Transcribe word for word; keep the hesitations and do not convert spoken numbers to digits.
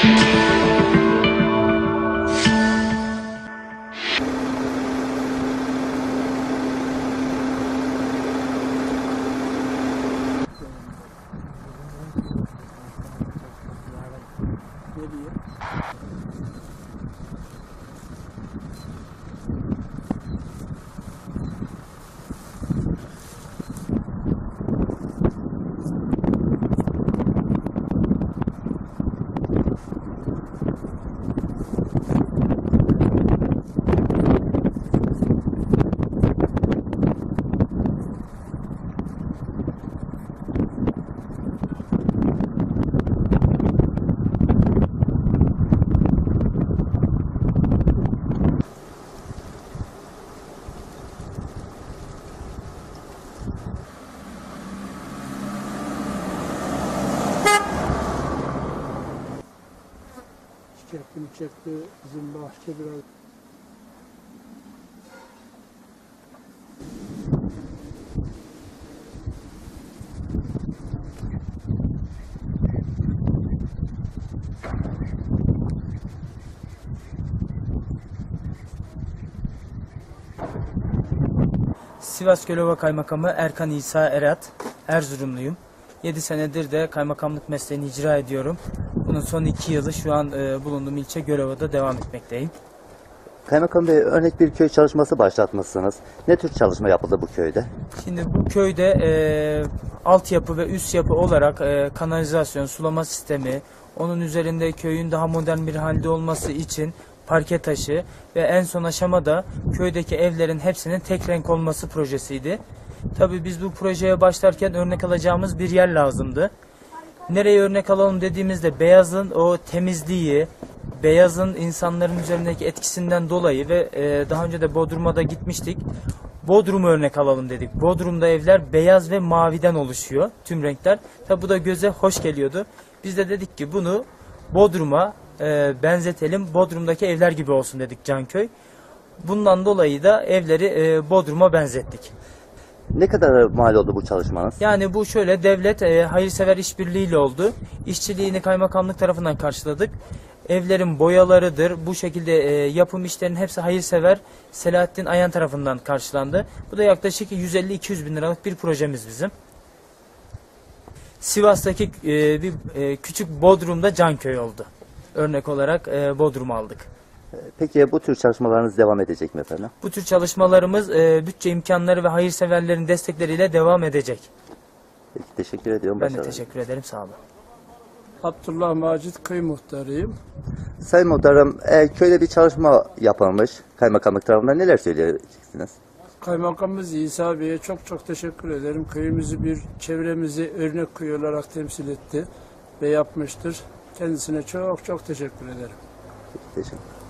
Çektim çekti bizim bahçe biraz. Sivas Gölova Kaymakamı Erkan İsa Erat, Erzurumluyum. yedi senedir de kaymakamlık mesleğini icra ediyorum. Bunun son iki yılı şu an e, bulunduğum ilçe Gölova'da devam etmekteyim. Kaymakam Bey, örnek bir köy çalışması başlatmışsınız. Ne tür çalışma yapıldı bu köyde? Şimdi bu köyde e, altyapı ve üst yapı olarak e, kanalizasyon, sulama sistemi, onun üzerinde köyün daha modern bir halde olması için parke taşı ve en son aşamada köydeki evlerin hepsinin tek renk olması projesiydi. Tabii biz bu projeye başlarken örnek alacağımız bir yer lazımdı. Nereye örnek alalım dediğimizde beyazın o temizliği, beyazın insanların üzerindeki etkisinden dolayı ve e, daha önce de Bodrum'a da gitmiştik. Bodrum'u örnek alalım dedik. Bodrum'da evler beyaz ve maviden oluşuyor tüm renkler. Tabi bu da göze hoş geliyordu. Biz de dedik ki bunu Bodrum'a e, benzetelim. Bodrum'daki evler gibi olsun dedik Canköy. Bundan dolayı da evleri e, Bodrum'a benzettik. Ne kadar mal oldu bu çalışmanız? Yani bu şöyle, devlet e, hayırsever işbirliğiyle oldu. İşçiliğini kaymakamlık tarafından karşıladık. Evlerin boyalarıdır. Bu şekilde e, yapım işlerinin hepsi hayırsever Selahattin Ayan tarafından karşılandı. Bu da yaklaşık yüz elli iki yüz bin liralık bir projemiz bizim. Sivas'taki e, bir e, küçük Bodrum'da Canköy oldu. Örnek olarak e, Bodrum'u aldık. Peki bu tür çalışmalarınız devam edecek mi efendim? Bu tür çalışmalarımız e, bütçe imkanları ve hayırseverlerin destekleriyle devam edecek. Peki, teşekkür ediyorum. Ben de Başarılar. teşekkür ederim. Sağ olun. Abdullah Macit köy muhtarıyım. Sayın Muhtarım, e, köyde bir çalışma yapılmış kaymakamlık tarafından, neler söyleyeceksiniz? Kaymakamımız İsa Bey'e çok çok teşekkür ederim. Köyümüzü bir çevremizi örnek köy olarak temsil etti ve yapmıştır. Kendisine çok çok teşekkür ederim. Teşekkür